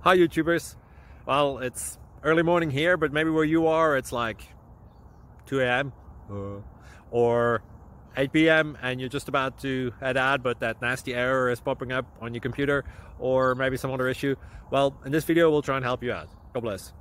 Hi YouTubers. Well, it's early morning here, but maybe where you are it's like 2 a.m. or 8 p.m. and you're just about to head out, but that nasty error is popping up on your computer, or maybe some other issue. Well, in this video we'll try and help you out. God bless.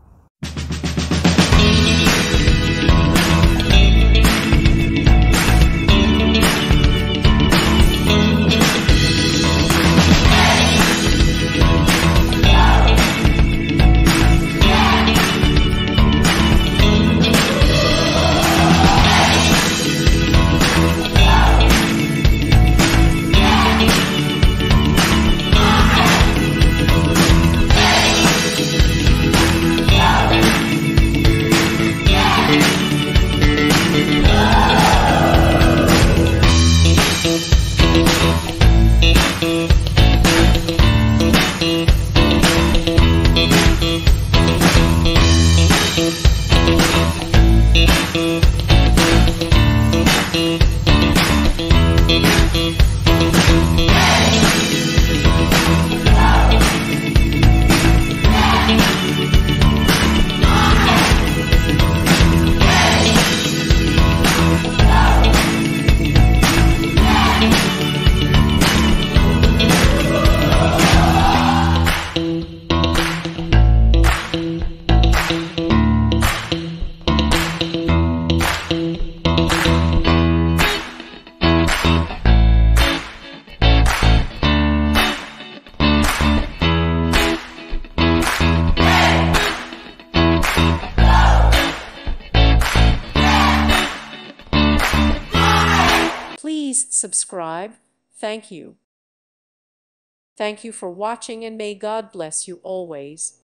Please subscribe. Thank you. Thank you for watching, and may God bless you always.